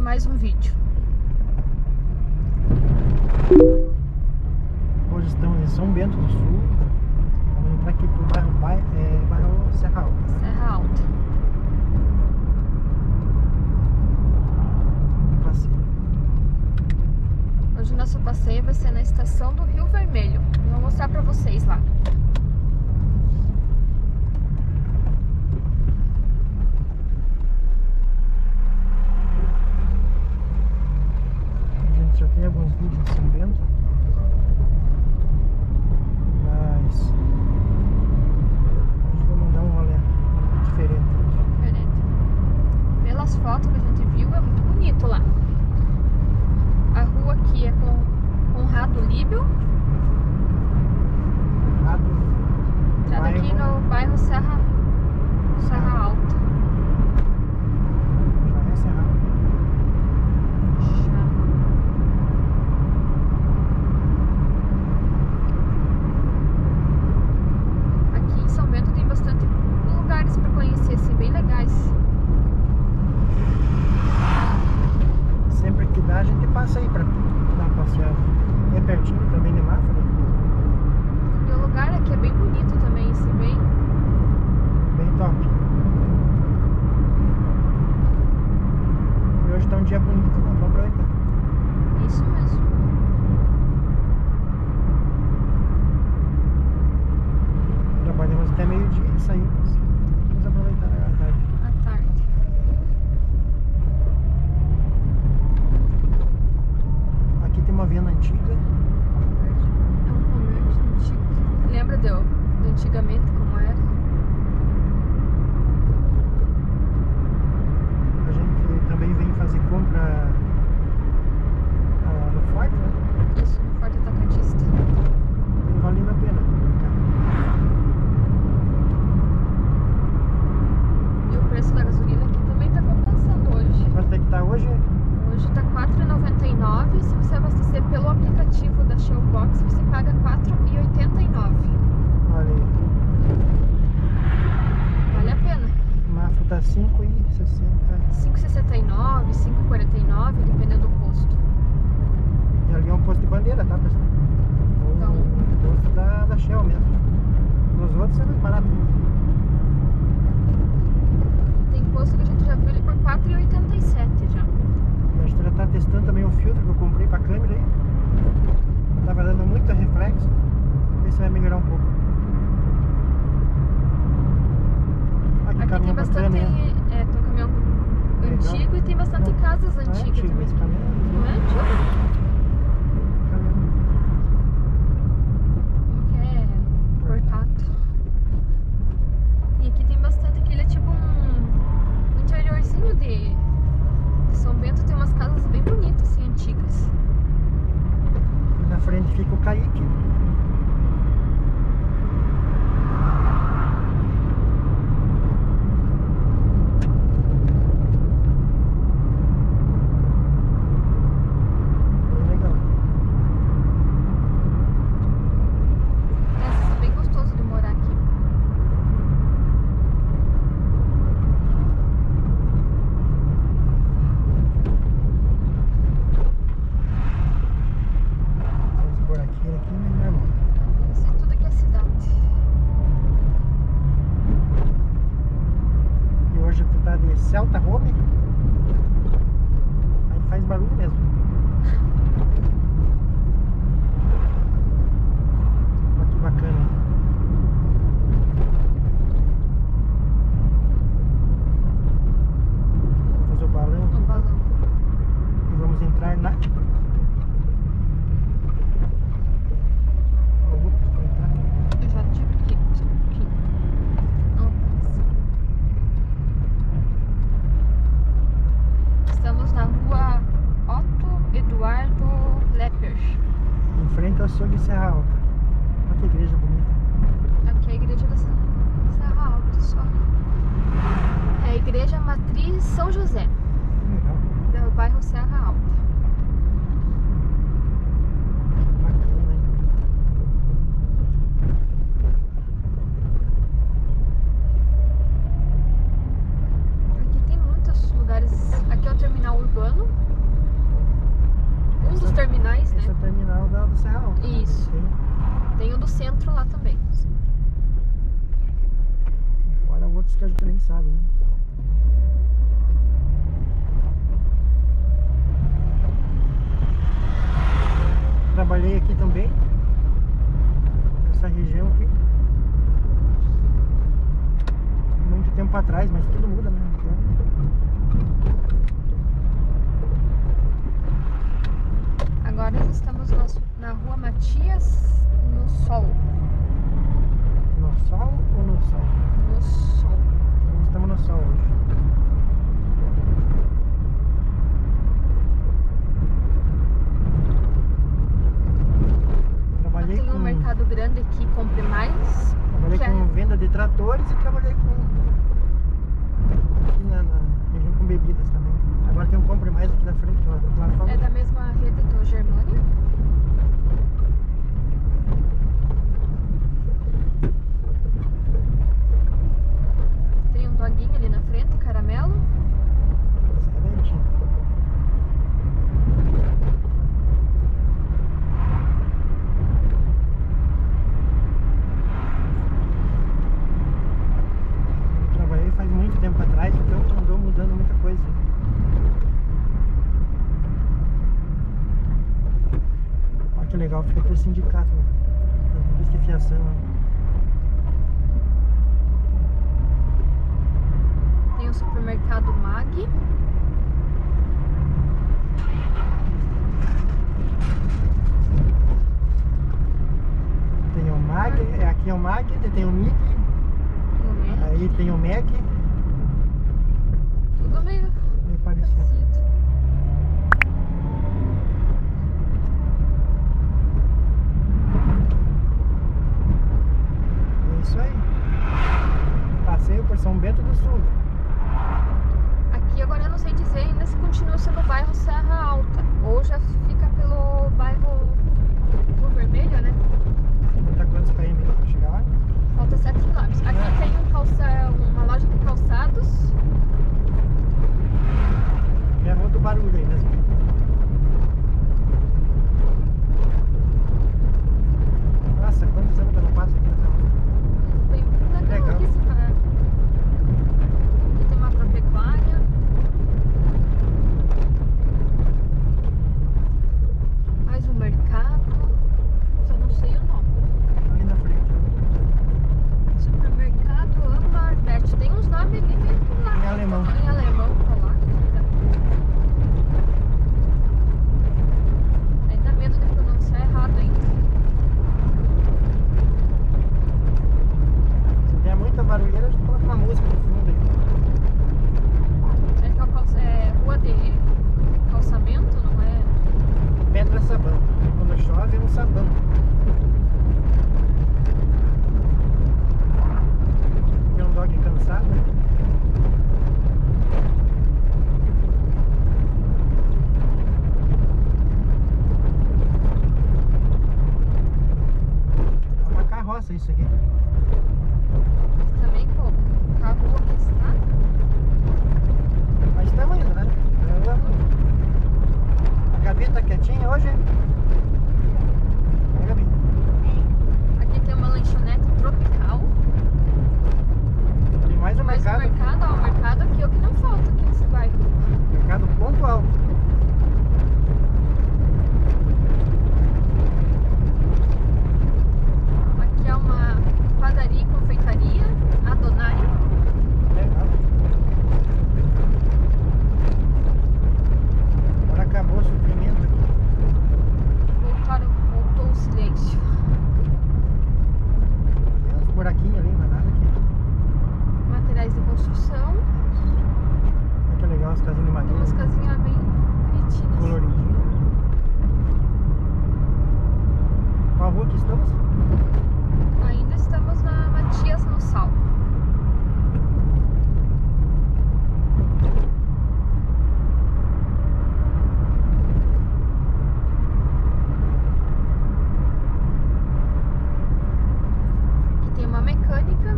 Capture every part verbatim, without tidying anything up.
mais um vídeo. Hoje estamos em São Bento do Sul. Vamos entrar aqui pro bairro, bairro, é, bairro Serra Alta. Serra Alta. Passeio. Hoje o nosso passeio vai ser na estação do Rio Vermelho. Eu vou mostrar pra vocês lá. A gente já tem alguns vídeos de São Bento, mas hoje vamos dar um rolê diferente. Diferente. Pelas fotos que a gente viu, é muito bonito lá. A rua aqui é com Conrado Líbio. Entrada aqui no bairro Serra, Serra Alta. Já é Serra Alta. Aqui em São Bento tem bastante lugares para conhecer, assim, bem legais. Sempre que dá, a gente passa aí pra dar uma passeada. É pertinho também de Mafra. E o lugar aqui é bem bonito também, assim, bem... Bem top. E hoje tá um dia bonito, né? Vamos aproveitar. Isso mesmo. Trabalhamos até meio-dia e saímos. Vamos aproveitar a tarde. À tarde. Aqui tem uma venda antiga. É um comércio antigo. Lembra de, de antigamente como era? A gente também vem fazer compra ah, no Forte, né? Isso, no Forte Atacadista. Vem valendo a pena. E o preço da gasolina aqui também tá compensando hoje. Quanto é que tá hoje? Hoje tá quatro reais e noventa e nove centavos. Se você abastecer pelo aplicativo da Shell Box, você paga quatro reais e oitenta e nove centavos. Olha aí. Vale a pena. Mafra tá cinco e sessenta. cinco reais e sessenta e nove centavos, cinco reais e quarenta e nove centavos, dependendo do posto. E ali é um posto de bandeira, tá, pessoal? Então. O posto da, da Shell mesmo. Nos outros é mais barato. Tem posto que a gente já viu ele por quatro reais e oitenta e sete centavos já. E a gente já tá testando também o filtro que eu comprei pra câmera aí. Tava dando muito reflexo. Ver se vai melhorar um pouco. Aqui, Aqui tem caminhão bastante. bacana, hein? É, tem um caminhão Legal. antigo e tem bastante Não, casas não é antigas antigo, também. esse caminhão é Não é antigo? caminhão. Como que é? Portato. E aqui tem bastante, aqui ele é tipo um, um interiorzinho de, de São Bento, tem umas casas bem bonitas, assim, antigas. E na frente fica o Caique. Bem legal. Essa é bem gostoso de morar aqui. Vamos por aqui, aqui, né, irmão? Isso é tudo aqui é cidade. E hoje tu tá de Celta Home. Aí faz barulho mesmo. Olha que bacana, hein? Vamos fazer o balão O aqui, tá? balão. E vamos entrar na... Vamos entrar. Eu já tive aqui, só um pouquinho. Não aparece. Estamos na rua Otto Eduardo Lepper. Em frente ao açougue de Serra Alta. Olha que igreja bonita. Aqui é a igreja da Serra Alta, só. É a igreja Matriz São José, Legal. do bairro Serra Alta. Bacana, hein? Aqui tem muitos lugares. Aqui é o terminal urbano. terminais, Esse é né? o terminal da, do Serra Alta. Isso. Né? Tem o do centro lá também. E fora outros que a gente nem sabe, né? Trabalhei aqui também, nessa região aqui, muito tempo atrás, mas tudo muda, né? Então... Agora estamos na, na rua Matias, no sol. No sol ou no sol? No sol. Estamos no sol hoje. Trabalhei Tem um com... mercado grande aqui, compre mais. Trabalhei que com é... venda de tratores e trabalhei com... aqui na, na região com bebidas também. Agora tem um compre mais aqui na frente, lá, lá fora. É da mesma rede do Germânia. Tem um doguinho ali na frente, caramelo. Excelente. Eu trabalhei faz muito tempo atrás, então andou mudando muita coisa. Olha que legal, fica pro sindicato, né? Das medidas de fiação. Tem o supermercado Mag. Tem o Mag, é, aqui é o Mag, tem o Mig, O Mac. aí tem o Mac, Tudo meio meio parecido. parecido. É isso aí. Passeio por São Bento do Sul. Aqui agora eu não sei dizer ainda se continua sendo o bairro Serra Alta ou já fica pelo bairro Rio Vermelho, né? Tá quantos km para chegar lá? Falta sete quilômetros. Aqui É. tem um calça, uma loja de calçados. É muito barulho aí mesmo. Nossa, quantos anos que eu não passo aqui nessa rua? Bem legal, Legal. aqui, se para- aqui tem uma agropecuária. Mais um mercado. Só não sei o nome. Ali na frente. Supermercado Ambarbert. Tem uns nomes ali meio lá. Em alemão. Em alemão, polaco. Aí dá medo de pronunciar errado ainda. Se der muita barulheira, a gente coloca uma música no fundo aí. É, que é, o calça- é rua de calçamento, não é? Pedra sabão. Quando chove é um sabão. Tem um dog cansado. É uma carroça isso aqui. Também com a rua que está. Mas estamos indo, né? A Gabi tá quietinha hoje? A Gabi. Aqui tem uma lanchonete tropical. Tem mais um Mais um mercado. mercado, ó, o mercado aqui é o que não falta aqui nesse bairro. Mercado pontual. Aqui é uma padaria e confeitaria, Adonai. Legal. Agora acabou o suprimento aqui. Voltaram, voltou o silêncio. Tem uns buraquinhos ali, mas nada aqui. Materiais de construção. Olha que legal as casinhas de madeira. Umas casinhas bem bonitinhas. Coloridinho. Qual rua que estamos? Ainda estamos na Matias no Sal. Aqui tem uma mecânica.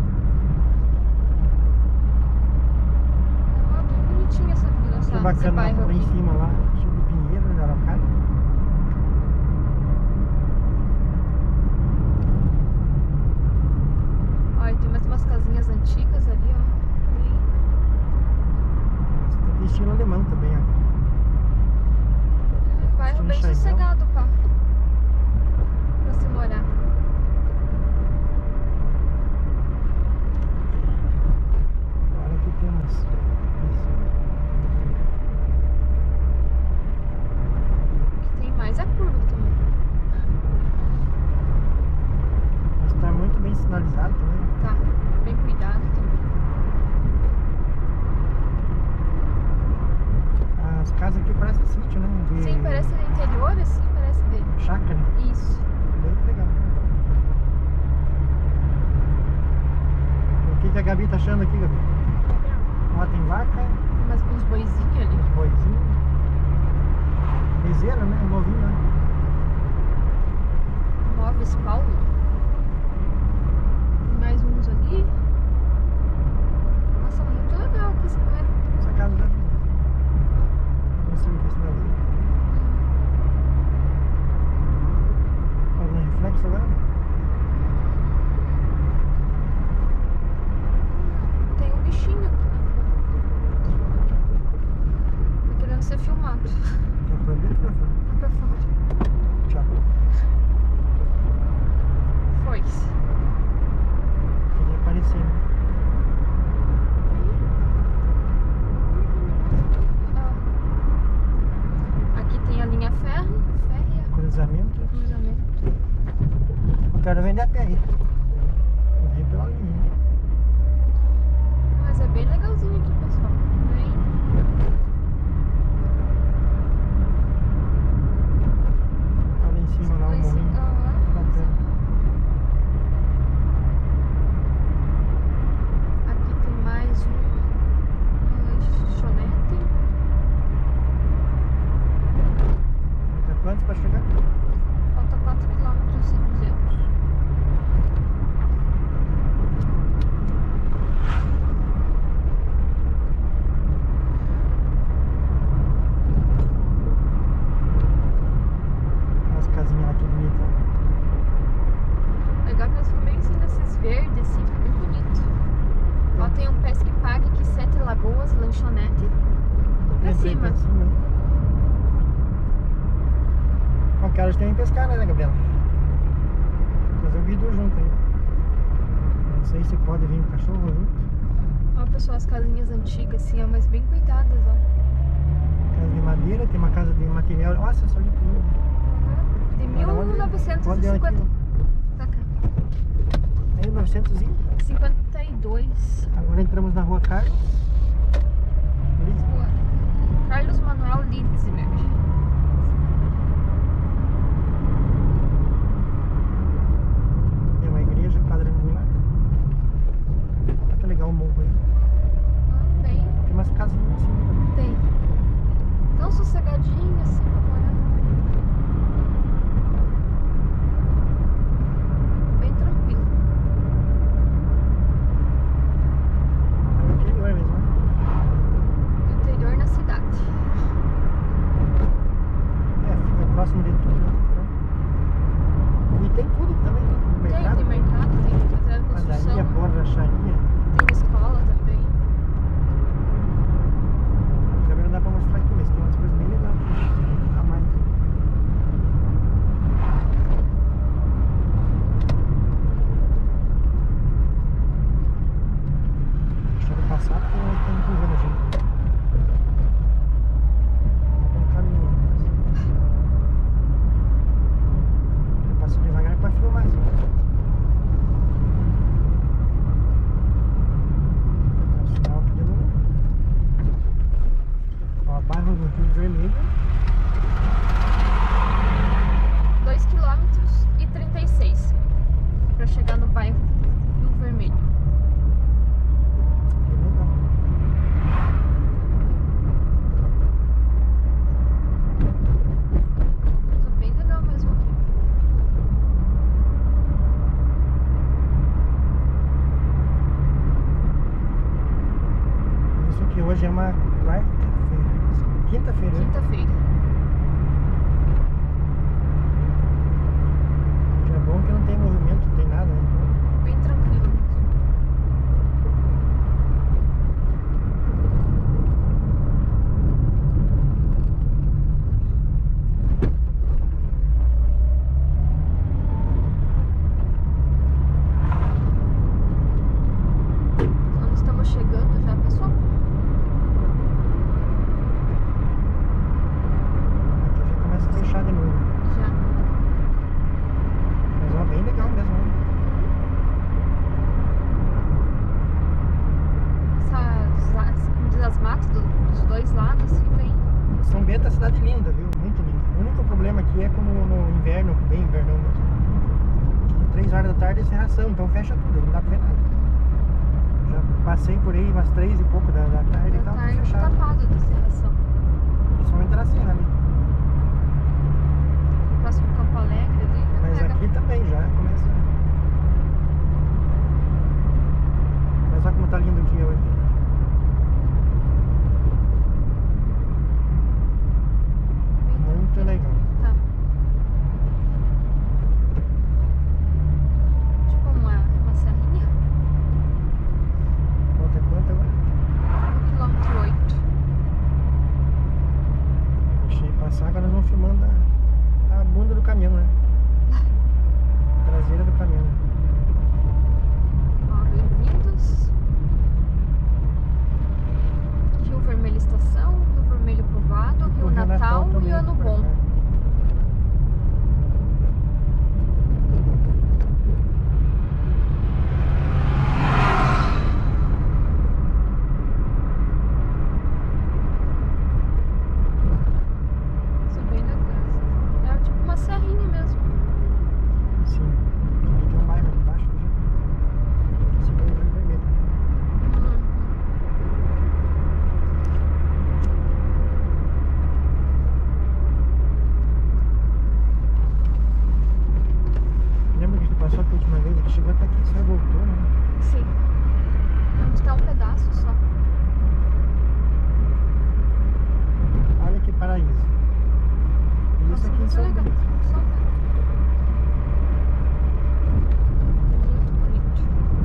Ah, bem bonitinha essa, essa, esse bacana, bairro. bairro Lá em aqui. cima lá, cheio de pinheiro, de araucária. Ó, e tem mais umas casinhas antigas ali, ó. Tem estilo alemão também, ó. E... Um bairro bem Estilo sossegado, pá. Pra se morar. Olha aqui temos. O que tem mais é curva também. Mas tá muito bem sinalizado também. Tá, bem cuidado também. As casas aqui parecem sítio, né? De Sim, parece do interior, assim, parece dele. chácara. Isso. Bem legal. O que, que a Gabi tá achando aqui, Gabi? Ó, tem vaca, Tem mais uns boizinhos ali. boizinho. Bezeira, né? Novinho, né? Móveis Paulo. Tem mais uns ali. Nossa, muito legal aqui esse bairro. Essa casa já tem. Vamos ver se dá ali. Fazendo reflexo agora? Tem um bichinho aqui na frente. Tá querendo ser filmado. Já foi dentro pra fora. Lá pra fora. Tchau. Foi-se. Queria aparecer, né? Ah. Aqui tem a linha férrea. Férrea. Cruzamento. Cruzamento. Eu quero vender a pé aí. Eu venho pela linha. Mas é bem legalzinho aqui, pessoal. Bem... Lá em cima, lá Lá um em cima, morrinho. aham. Bacana. Aqui tem mais um, uma lanchonete. Tá quantos pra chegar? Falta quatro quilômetros e duzentos. As casinhas lá que bonitas. Legal que elas ficam bem assim nesses verdes, assim, fica bem bonito. Ó, tem um Pesque Pague aqui, Sete Lagoas, lanchonete. Pra Entrei cima. pra cima. Qualquer hora a gente tem que pescar, né, Gabriela? Fazer o vídeo junto aí. Não sei se pode vir o cachorro junto. Ó, pessoal, as casinhas antigas, assim, ó, mas bem cuidadas, ó. Casa de madeira, tem uma casa de material. Nossa, só de tudo. Uhum. De Olha onde- mil novecentos onde e é aqui, cinquenta. ó. Tá cá. Aí, novecentos e... cinquenta e dois. Agora entramos na rua Carlos. Liz. Rua Carlos Manuel Litzmer. Tem uma igreja quadrangular. Olha que legal o morro aí. Ah, bem. Tem umas casinhas assim também. Tem. Tão sossegadinho assim pra morar. Bem tranquilo. É o interior mesmo, né? No interior, na cidade. É, fica próximo de tudo, né? Então, e tem tudo também, né? No Tem, mercado. tem mercado, tem material de Padaria, construção. borracharia. Tem escola também. Também não dá pra mostrar aqui, mas tem umas coisas bem legais. Quinta-feira. Quinta-feira. É bom que não tem movimento, não tem nada, né? Então, Bem tranquilo mesmo. Então estamos chegando já, pessoal. aqui já começa a fechar de novo. Já. Mas ó, bem legal mesmo, né? Essas, as- como diz, as matas do- dos dois lados, assim, bem. São Bento é uma cidade linda, viu? Muito linda. O único problema aqui é como no inverno, bem invernão mesmo. Três horas da tarde é encerração, então fecha tudo, não dá pra ver nada. Já passei por aí umas três e pouco da, da tarde e Da tava tudo tarde fechado. tapado da serração. Principalmente na serra ali. Próximo Campo Alegre ali, já Mas pega. aqui também já começa. Mas olha como tá lindo o dia hoje. Bem Muito tranquilo. legal. Tá. Tipo uma, uma serrinha. Falta quanto agora? um quilômetro oito. Deixei passar, agora nós vamos filmando a, a bunda do caminhão, né? Traseira do caminhão. Ó, bem-vindos. Rio Vermelho Estação, Rio Vermelho Povoado, Rio O Natal e também, Ano pra Bom. cá. Isso é bem legal. É tipo uma serrinha mesmo. Sim. Aqui tem um bairro ali embaixo que já. Esse bairro é vermelho. Uhum. Lembra que a gente passou a última vez? Que chegou até aqui, só voltou, né? Sim. Vamos dar um pedaço só. Olha que paraíso. E isso Nossa, aqui em muito São legal. Bento. São Bento. Muito bonito.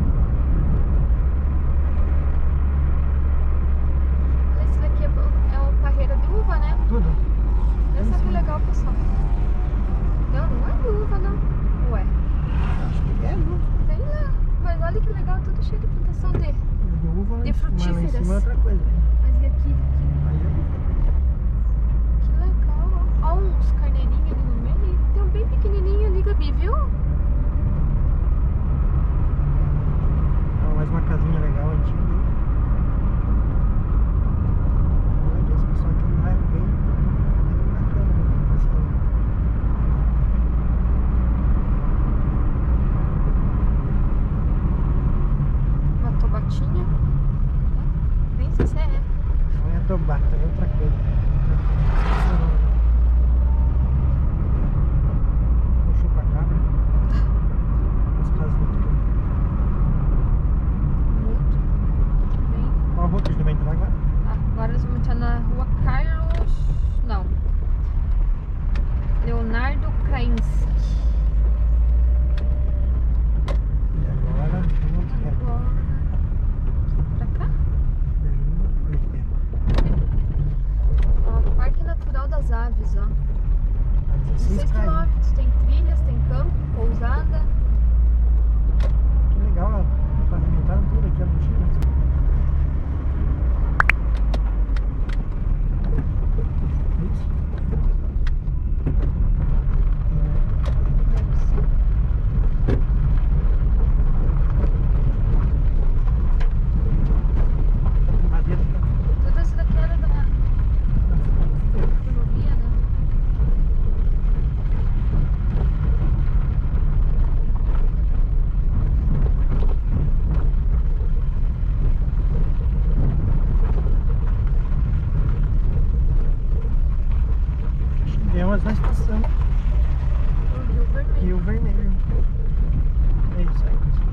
Esse daqui é, o- é o parreira de uva, né? Tudo. Olha só que Sim. legal, pessoal. Não, não é de uva, não. Ué, Acho que é, viu? sei lá. Mas olha que legal, tudo cheio de plantação de... De uva, De mas lá em frutíferas. cima é outra coisa. Né? Mas e aqui? aqui? Aí eu... Que legal. Ó, uns carneirinhos ali no meio. Tem um bem pequenininho ali, Gabi, viu? Ó, mais uma casinha legal, antiga. Olha esse pessoal aqui no bairro bem, bem bacana, né? Passando. Uma tobatinha. Nem sei se é. Não é tobata, é outra coisa. Esqueci o nome. Um chupa-cabra. As casinhas tudo. Muito bem. Qual a rua que a gente vai entrar agora? Ah, agora nós vamos entrar na rua Carlos... Não. Leonardo Krainski. E agora, vamos é, Agora... Pra cá? Ó, Parque Natural das Aves, ó. a dezesseis dezesseis km. quilômetros. Tem trilhas, tem campo, pousada. Que legal, ó. Pavimentaram tudo aqui, ó, não tinha. Isso. Deve ser. Tá com madeira. Tudo isso daqui era da ferrovia, né? Chegamos na estação O Rio Vermelho. Rio Vermelho. É isso aí, pessoal.